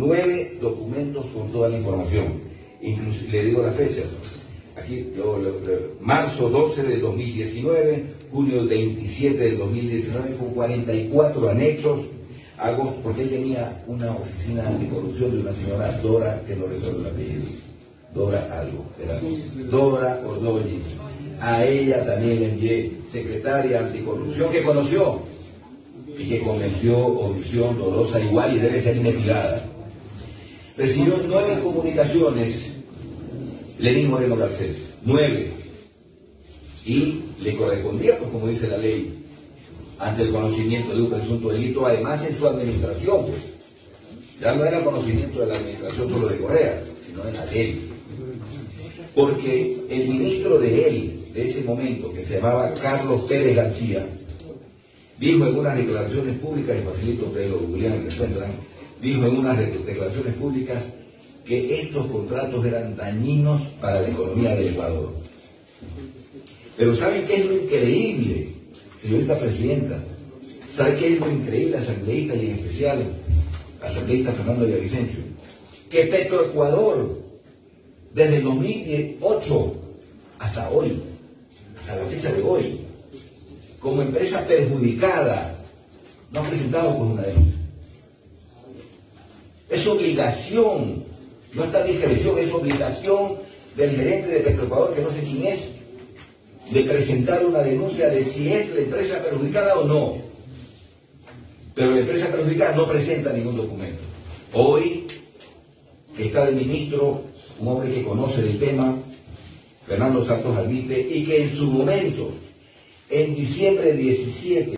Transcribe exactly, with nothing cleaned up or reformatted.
nueve documentos con toda la información. Incluso le digo la fecha. Aquí, yo, lo, lo, marzo doce del dos mil diecinueve, junio veintisiete del dos mil diecinueve, con cuarenta y cuatro anexos. Agosto, porque él tenía una oficina anticorrupción de una señora Dora, que no recuerdo el apellido. Dora algo, era Dora Ordóñez. A ella también le envié secretaria anticorrupción que conoció y que convenció omisión dolosa igual y debe ser investigada. Recibió nueve comunicaciones Lenín Moreno Garcés, nueve, y le correspondía, pues como dice la ley, ante el conocimiento de un presunto delito, además en su administración, pues, ya no era conocimiento de la administración solo de Correa, sino en la ley. Porque el ministro de él, de ese momento, que se llamaba Carlos Pérez García, dijo en unas declaraciones públicas, y facilito que lo googlean y encuentran, dijo en unas declaraciones públicas que estos contratos eran dañinos para la economía del Ecuador. Pero ¿saben qué es lo increíble, señorita Presidenta? ¿Sabe qué es lo increíble, asambleísta y en especial asambleísta Fernando Villavicencio? Que Petroecuador, desde el dos mil ocho hasta hoy, hasta la fecha de hoy, como empresa perjudicada, no ha presentado pues una denuncia. Es obligación, no está discreción, es obligación del gerente de Petroecuador, que no sé quién es, de presentar una denuncia de si es la empresa perjudicada o no. Pero la empresa perjudicada no presenta ningún documento. Hoy, que está el ministro, un hombre que conoce el tema, Fernando Santos Alvite, y que en su momento, en diciembre diecisiete,